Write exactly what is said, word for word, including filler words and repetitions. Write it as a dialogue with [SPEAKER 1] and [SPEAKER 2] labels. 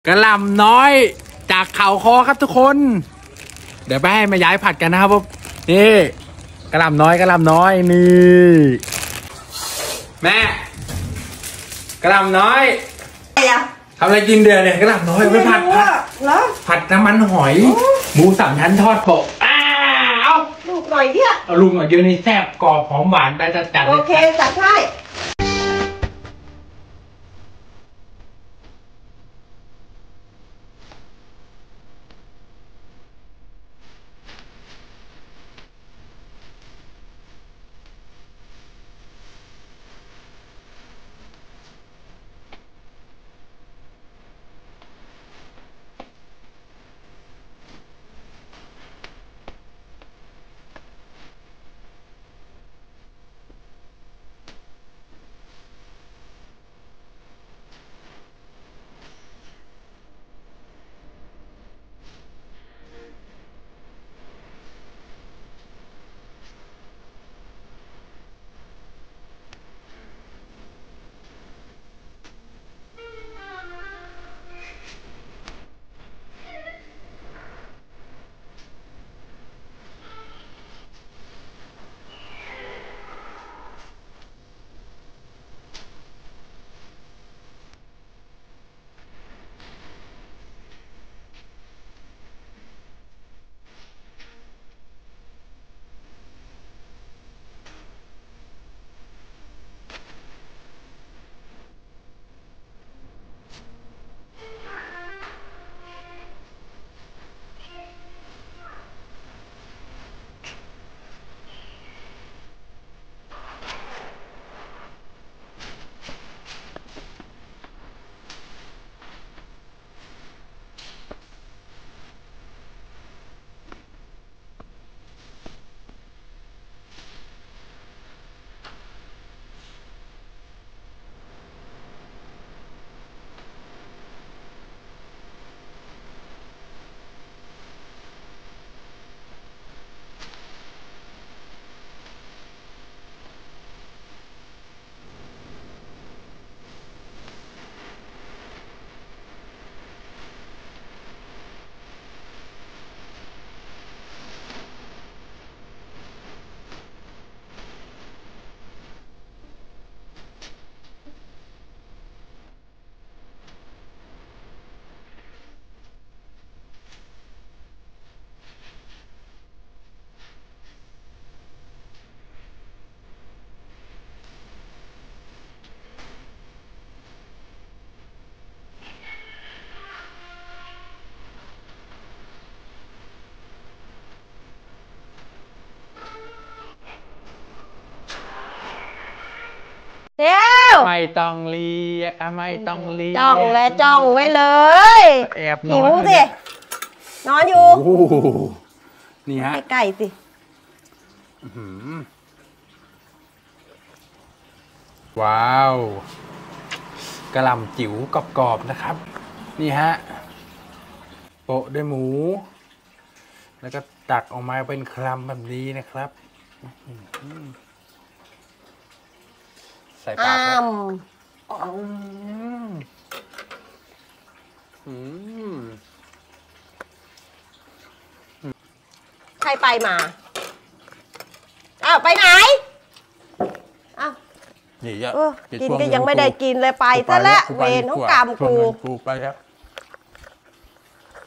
[SPEAKER 1] กระหล่ำน้อยจากเขาคอครับทุกคนเดี๋ยวไปให้มาย้ายผัดกันนะครับผมนี่กระหล่ำน้อยกระหล่ำน้อยนี่แม่กระหล่ำน้อยทำอะไรกินเดือนเนี่ยกระหล่ำน้อยไปผัดผัดผัดน้ำมันหอยหมูสามชั้นทอดโปะอ้าเอา
[SPEAKER 2] ลูกหน่อยเนี่ย
[SPEAKER 1] เอาลุงหน่อยเดียวนี่แซ่บกรอบหอมหวานไปจัดจัด
[SPEAKER 2] โอเคจัดให้เร็ว
[SPEAKER 1] ไม่ต้องเรียกไม่ต้องเรียก
[SPEAKER 2] จ้องและจ้องไว้เลย
[SPEAKER 1] แอบนอน
[SPEAKER 2] หิวสินอนอยู่
[SPEAKER 1] นี่ฮะ
[SPEAKER 2] ไก่สิ
[SPEAKER 1] ว้าวกระหล่ำจิ๋วกรอบๆนะครับนี่ฮะโปะด้วยหมูแล้วก็ตักออกมาเป็นคำแบบนี้นะครับใส่ปากครับ
[SPEAKER 2] ใครไปมาอ้าวไปไหนอ้าว
[SPEAKER 1] นี่เยอะ
[SPEAKER 2] กินก็ยังไม่ได้กินเลยไปซะแล้วเวรของกรรมกู
[SPEAKER 1] ไปแล้ว